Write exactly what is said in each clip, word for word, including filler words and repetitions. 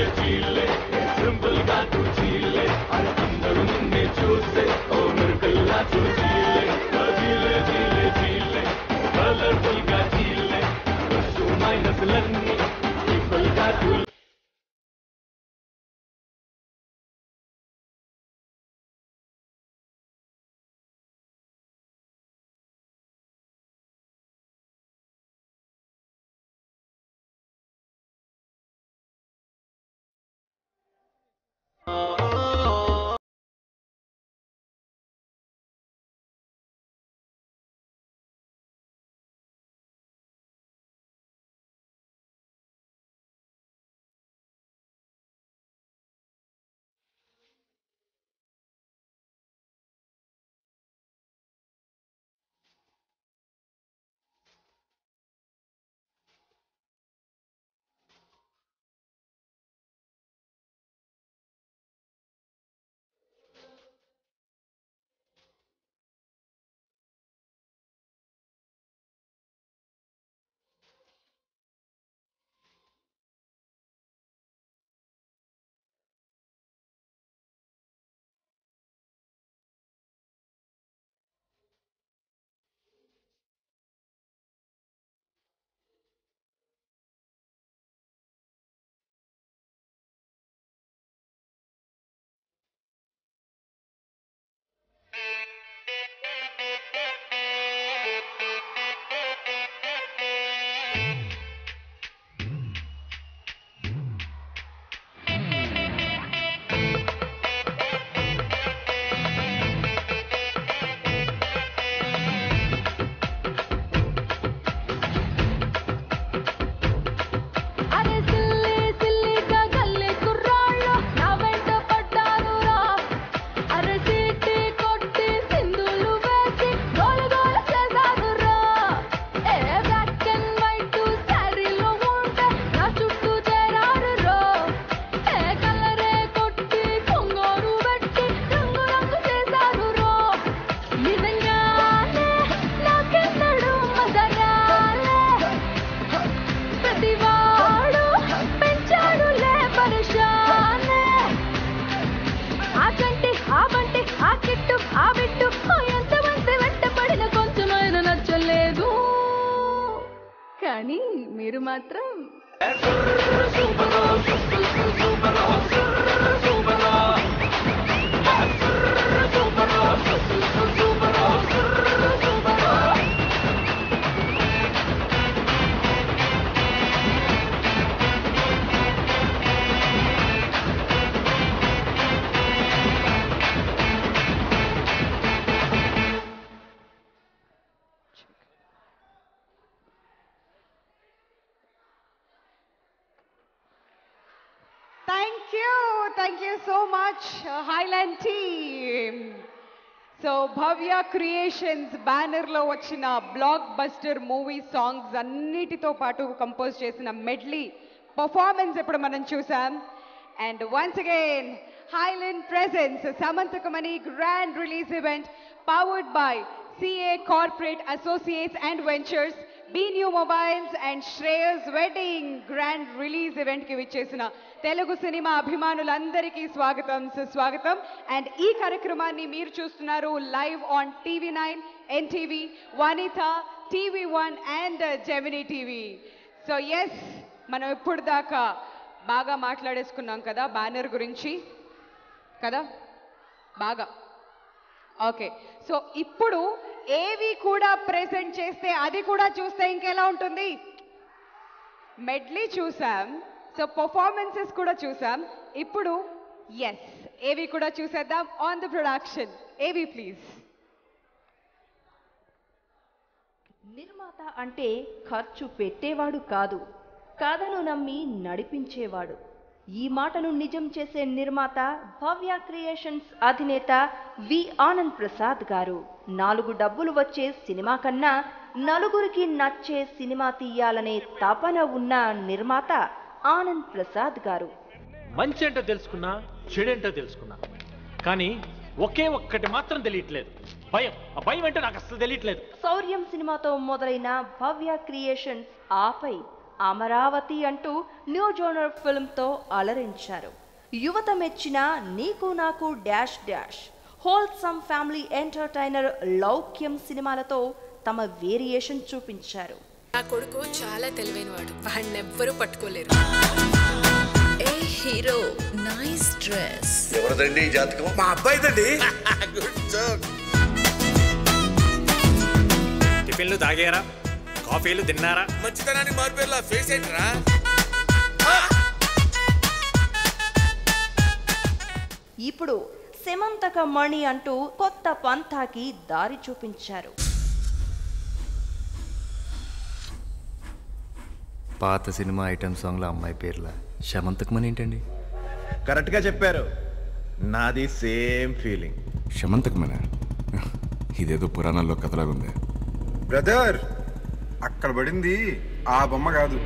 చీలే simple గా తూ చీలే అరే అందరూ నిన్నే చూస్తే ఓ మిరకల్లా తూ చీలే చీలే చీలే చీలే కలర్ఫుల్ గా చీలే ప్లస్ మైనస్ లన్నీ సింపుల్ గా తూ కానీ మీరు మాత్రం Thank you. Thank you so much, uh, Highland team. So, Bhavya Creations banner lo vachina blockbuster movie songs annitito paatu compose chesina medley performance eppudu manam chusam. And once again, Highland presents Samantakamani grand release event powered by C A Corporate Associates and Ventures, B New Mobiles and Shreyas Wedding grand release event ki vichesina Telugu సినిమా అభిమానులందరికీ స్వాగతం సుస్వాగతం. And ఈ కార్యక్రమాన్ని మీరు చూస్తున్నారు live on TV nine, NTV, Vanitha, TV one and Gemini TV. So yes, మనం ఇప్పుడు దాకా బాగా మాట్లాడేసుకున్నాం కదా బ్యానర్ గురించి కదా, బాగా ఓకే. సో ఇప్పుడు ఏవి కూడా ప్రెజెంట్ చేస్తే అది కూడా చూస్తే ఇంకెలా ఉంటుంది? మెడ్లీ చూసాం, సో పర్ఫార్మెన్సెస్ కూడా చూసాం. ఇప్పుడు ఎస్, ఏవి కూడా చూసేద్దాం. On the production, AV please. నిర్మాత అంటే ఖర్చు పెట్టేవాడు కాదు, కథను నమ్మి నడిపించేవాడు. ఈ మాటను నిజం చేసే నిర్మాత భవ్య క్రియేషన్స్ అధినేత వి ఆనంద్ ప్రసాద్ గారు. నాలుగు డబ్బులు వచ్చే సినిమా కన్నా నలుగురికి నచ్చే సినిమా తీయాలనే తపన ఉన్న నిర్మాత ఆనంద్ ప్రసాద్ గారు. మంచి ఏంటో తెలుసుకున్నా, చెడేంటో తెలుసుకున్నా, కానీ ఒకే ఒక్కటి మాత్రం తెలియట్లేదు, భయం. ఆ భయం ఏంటో నాకు అసలు తెలియట్లేదు. శౌర్యం సినిమాతో మొదలైన భవ్య క్రియేషన్స్ ఆపై అమరావతి అంటూ న్యూ జోనర్ ఫిల్మ్తో అలరించారు. యువత మెచ్చిన నీకు నాకు dash dash, wholesome family entertainer Loukyam సినిమాలతో తమ వేరియేషన్ చూపించారు. నా కొడుకు చాలా తెలివైనవాడు, వాడిని ఎవ్వరూ పట్టుకోలేరు. ఏ హీరో, నైస్ డ్రెస్. ఎవరిదండి ఈ జాతకం? మా అబ్బాయిదండి. Good joke. టిఫిన్లు తాగారా, కాఫీలు తిన్నారా? మంచితనానికి మార్పేలా ఫేస్ ఏంట్రా? ఇప్పుడు సెమంతక మణి అంటూ కొత్త పంథాకి దారి చూపించారు. పాత సినిమా ఐటమ్ సాంగ్లో అమ్మాయి పేర్ల శమంతకమని ఏంటండి? కరెక్ట్గా చెప్పారు, నాది సేమ్ ఫీలింగ్. శమంతకమనా? ఇదేదో పురాణాల్లో కథలాగుంది. బ్రదర్, అక్కడ పడింది ఆ బొమ్మ కాదు.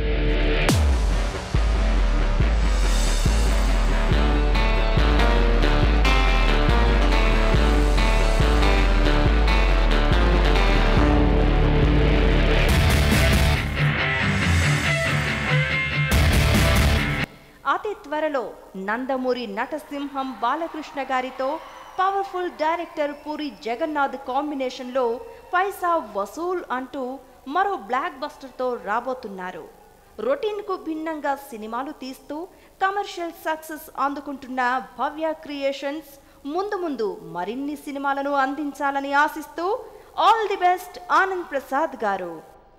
అతి త్వరలో నందమూరి నటసింహం బాలకృష్ణ గారితో పవర్ఫుల్ డైరెక్టర్ పూరి జగన్నాథ్ కాంబినేషన్లో పైసా వసూల్ అంటూ మరో బ్లాక్ బస్టర్తో రాబోతున్నారు. రొటీన్కు భిన్నంగా సినిమాలు తీస్తూ కమర్షియల్ సక్సెస్ అందుకుంటున్న భవ్య క్రియేషన్స్ ముందు ముందు మరిన్ని సినిమాలను అందించాలని ఆశిస్తూ all the best Anand Prasad గారు.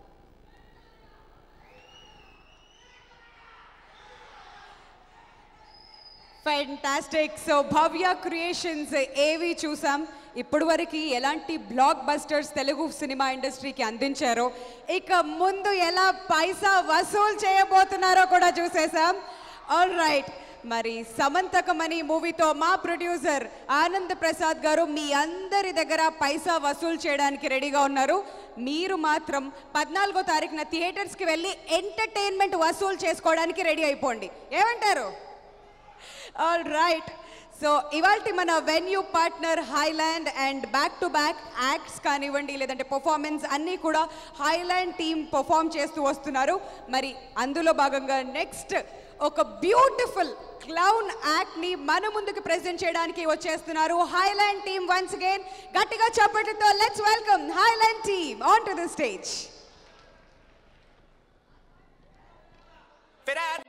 ఫెంటాస్టిక్. సో భవ్య క్రియేషన్స్ ఏవి చూసాం, ఇప్పటి వరకు ఎలాంటి బ్లాక్ బస్టర్స్ తెలుగు సినిమా ఇండస్ట్రీకి అందించారో, ఇక ముందు ఎలా పైసా వసూలు చేయబోతున్నారో కూడా చూసేసాం. ఆల్ రైట్, మరి సమంతకమణి మూవీతో మా ప్రొడ్యూసర్ ఆనంద్ ప్రసాద్ గారు మీ అందరి దగ్గర పైసా వసూలు చేయడానికి రెడీగా ఉన్నారు. మీరు మాత్రం పద్నాలుగో తారీఖున థియేటర్స్కి వెళ్ళి ఎంటర్టైన్మెంట్ వసూలు చేసుకోవడానికి రెడీ అయిపోండి. ఏమంటారు? All right. సో ఇవాల్టి మన venue partner Highland and back to back acts కానివ్వండి లేదంటే పర్ఫార్మెన్స్ అన్నీ కూడా హైలాండ్ టీమ్ పర్ఫామ్ చేస్తూ వస్తున్నారు. మరి అందులో భాగంగా నెక్స్ట్ ఒక బ్యూటిఫుల్ క్లౌన్ యాక్ట్ ని మన ముందుకు ప్రెజెంట్ చేయడానికి వచ్చేస్తున్నారు హైలాండ్ టీమ్. వన్స్ అగైన్ గట్టిగా చప్పట్లతో let's welcome Highland team on to the stage. Ferrer